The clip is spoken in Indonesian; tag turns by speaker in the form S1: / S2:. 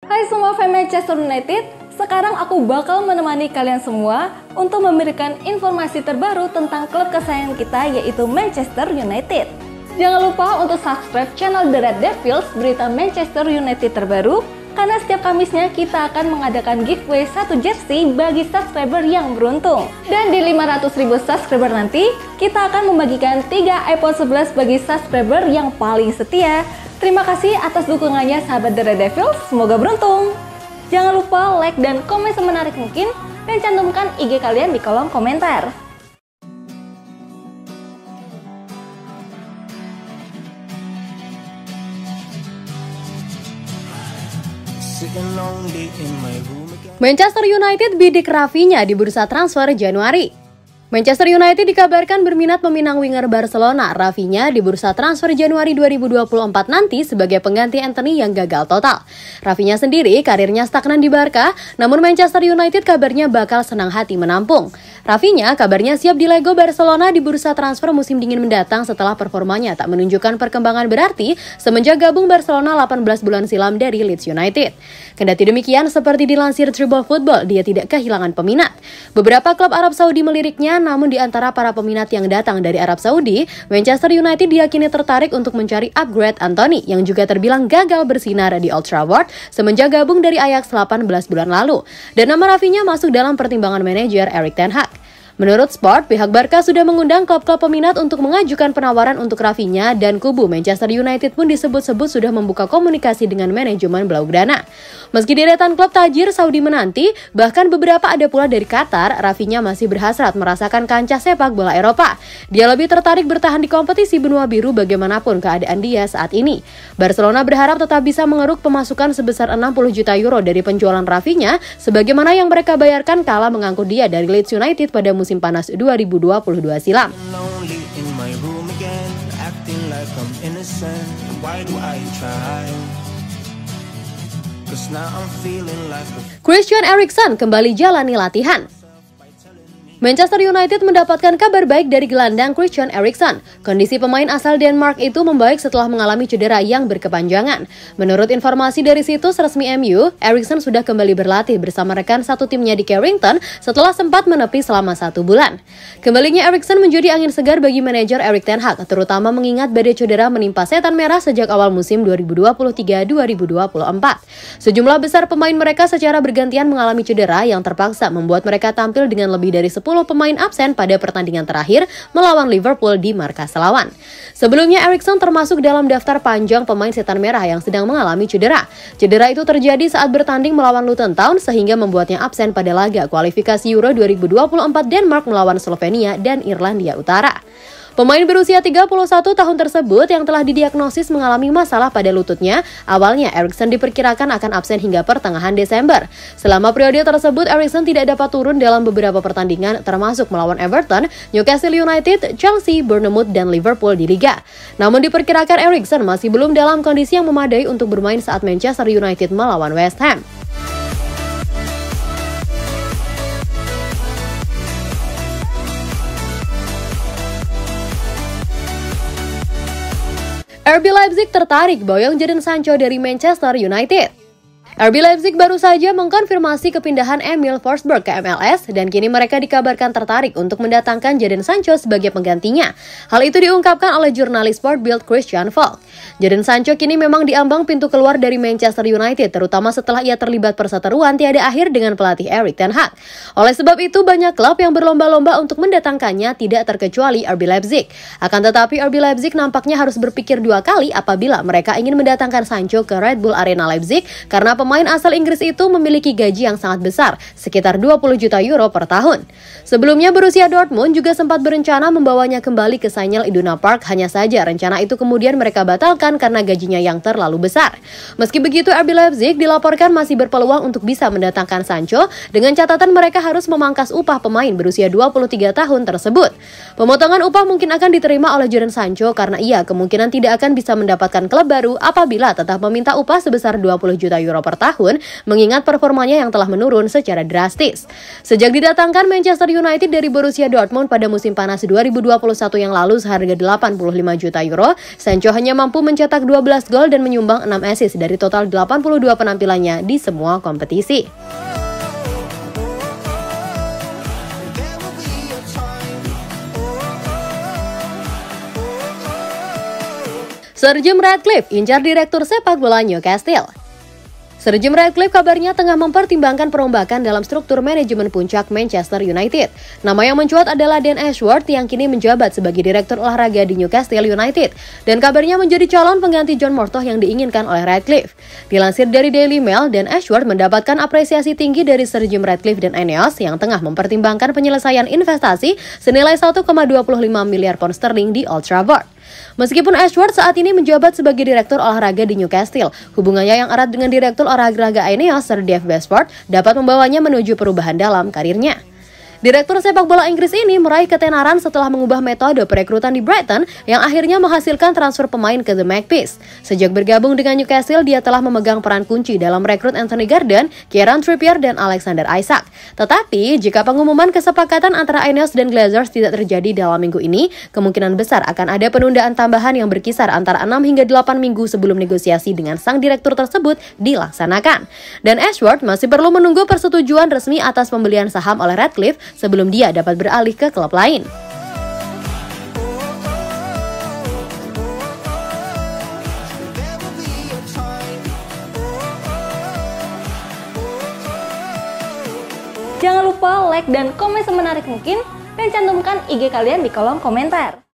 S1: Hai semua fans Manchester United, sekarang aku bakal menemani kalian semua untuk memberikan informasi terbaru tentang klub kesayangan kita yaitu Manchester United. Jangan lupa untuk subscribe channel The Red Devils berita Manchester United terbaru, karena setiap Kamisnya kita akan mengadakan giveaway 1 jersey bagi subscriber yang beruntung. Dan di 500.000 subscriber nanti, kita akan membagikan 3 iPhone 11 bagi subscriber yang paling setia. Terima kasih atas dukungannya sahabat The Red Devils, semoga beruntung. Jangan lupa like dan komen semenarik mungkin, dan cantumkan IG kalian di kolom komentar.
S2: Manchester United bidik Rafinha di bursa transfer Januari. Manchester United dikabarkan berminat meminang winger Barcelona Rafinha di bursa transfer Januari 2024 nanti sebagai pengganti Antony yang gagal total. Rafinha sendiri karirnya stagnan di Barca, namun Manchester United kabarnya bakal senang hati menampung. Rafinha kabarnya siap dilego Barcelona di bursa transfer musim dingin mendatang setelah performanya tak menunjukkan perkembangan berarti semenjak gabung Barcelona 18 bulan silam dari Leeds United. Kendati demikian, seperti dilansir Tribal Football, dia tidak kehilangan peminat. Beberapa klub Arab Saudi meliriknya, namun di antara para peminat yang datang dari Arab Saudi, Manchester United diyakini tertarik untuk mencari upgrade Antony yang juga terbilang gagal bersinar di Old Trafford semenjak gabung dari Ajax 18 bulan lalu. Dan nama Rafinha masuk dalam pertimbangan manajer Erik ten Hag. Menurut Sport, pihak Barca sudah mengundang klub-klub peminat untuk mengajukan penawaran untuk Rafinha dan kubu Manchester United pun disebut-sebut sudah membuka komunikasi dengan manajemen Blaugrana. Meski deretan klub tajir Saudi menanti, bahkan beberapa ada pula dari Qatar, Rafinha masih berhasrat merasakan kancah sepak bola Eropa. Dia lebih tertarik bertahan di kompetisi benua biru bagaimanapun keadaan dia saat ini. Barcelona berharap tetap bisa mengeruk pemasukan sebesar 60 juta euro dari penjualan Rafinha, sebagaimana yang mereka bayarkan kala mengangkut dia dari Leeds United pada musim panas 2022 silam. Christian Eriksen kembali jalani latihan. Manchester United mendapatkan kabar baik dari gelandang Christian Eriksen. Kondisi pemain asal Denmark itu membaik setelah mengalami cedera yang berkepanjangan. Menurut informasi dari situs resmi MU, Eriksen sudah kembali berlatih bersama rekan satu timnya di Carrington setelah sempat menepi selama 1 bulan. Kembalinya Eriksen menjadi angin segar bagi manajer Erik ten Hag, terutama mengingat badai cedera menimpa setan merah sejak awal musim 2023-2024. Sejumlah besar pemain mereka secara bergantian mengalami cedera yang terpaksa membuat mereka tampil dengan lebih dari 10 pemain absen pada pertandingan terakhir melawan Liverpool di markas lawan. Sebelumnya Eriksen termasuk dalam daftar panjang pemain setan merah yang sedang mengalami cedera. Cedera itu terjadi saat bertanding melawan Luton Town sehingga membuatnya absen pada laga kualifikasi Euro 2024 Denmark melawan Slovenia dan Irlandia Utara. Pemain berusia 31 tahun tersebut yang telah didiagnosis mengalami masalah pada lututnya, awalnya Eriksen diperkirakan akan absen hingga pertengahan Desember. Selama periode tersebut, Eriksen tidak dapat turun dalam beberapa pertandingan, termasuk melawan Everton, Newcastle United, Chelsea, Bournemouth, dan Liverpool di Liga. Namun diperkirakan Eriksen masih belum dalam kondisi yang memadai untuk bermain saat Manchester United melawan West Ham. RB Leipzig tertarik boyong Jadon Sancho dari Manchester United. RB Leipzig baru saja mengkonfirmasi kepindahan Emil Forsberg ke MLS dan kini mereka dikabarkan tertarik untuk mendatangkan Jadon Sancho sebagai penggantinya. Hal itu diungkapkan oleh jurnalis Sport Bild Christian Falk. Jadon Sancho kini memang diambang pintu keluar dari Manchester United, terutama setelah ia terlibat perseteruan tiada akhir dengan pelatih Erik ten Hag. Oleh sebab itu, banyak klub yang berlomba-lomba untuk mendatangkannya, tidak terkecuali RB Leipzig. Akan tetapi RB Leipzig nampaknya harus berpikir 2 kali apabila mereka ingin mendatangkan Sancho ke Red Bull Arena Leipzig, karena pemain asal Inggris itu memiliki gaji yang sangat besar, sekitar 20 juta euro per tahun. Sebelumnya Borussia Dortmund juga sempat berencana membawanya kembali ke Signal Iduna Park, hanya saja rencana itu kemudian mereka batalkan karena gajinya yang terlalu besar. Meski begitu, RB Leipzig dilaporkan masih berpeluang untuk bisa mendatangkan Sancho, dengan catatan mereka harus memangkas upah pemain berusia 23 tahun tersebut. Pemotongan upah mungkin akan diterima oleh Jadon Sancho karena ia kemungkinan tidak akan bisa mendapatkan klub baru apabila tetap meminta upah sebesar 20 juta euro per tahun, mengingat performanya yang telah menurun secara drastis. Sejak didatangkan Manchester United dari Borussia Dortmund pada musim panas 2021 yang lalu seharga 85 juta euro, Sancho hanya mampu mencetak 12 gol dan menyumbang 6 assist dari total 82 penampilannya di semua kompetisi. Sir Jim Ratcliffe incar direktur sepak bola Newcastle. Sir Jim Ratcliffe kabarnya tengah mempertimbangkan perombakan dalam struktur manajemen puncak Manchester United. Nama yang mencuat adalah Dan Ashworth yang kini menjabat sebagai direktur olahraga di Newcastle United dan kabarnya menjadi calon pengganti John Murtough yang diinginkan oleh Ratcliffe. Dilansir dari Daily Mail, Dan Ashworth mendapatkan apresiasi tinggi dari Sir Jim Ratcliffe dan Ineos yang tengah mempertimbangkan penyelesaian investasi senilai 1,25 miliar pound sterling di Old Trafford. Meskipun Ashworth saat ini menjabat sebagai direktur olahraga di Newcastle, hubungannya yang erat dengan direktur olahraga Ineos, Sir Dave Basford, dapat membawanya menuju perubahan dalam karirnya. Direktur sepak bola Inggris ini meraih ketenaran setelah mengubah metode perekrutan di Brighton yang akhirnya menghasilkan transfer pemain ke The Magpies. Sejak bergabung dengan Newcastle, dia telah memegang peran kunci dalam merekrut Anthony Gordon, Kieran Trippier, dan Alexander Isak. Tetapi, jika pengumuman kesepakatan antara Ineos dan Glazers tidak terjadi dalam minggu ini, kemungkinan besar akan ada penundaan tambahan yang berkisar antara 6 hingga 8 minggu sebelum negosiasi dengan sang direktur tersebut dilaksanakan. Dan Ashworth masih perlu menunggu persetujuan resmi atas pembelian saham oleh Ratcliffe sebelum dia dapat beralih ke klub lain.
S1: Jangan lupa like dan komen semenarik mungkin dan cantumkan IG kalian di kolom komentar.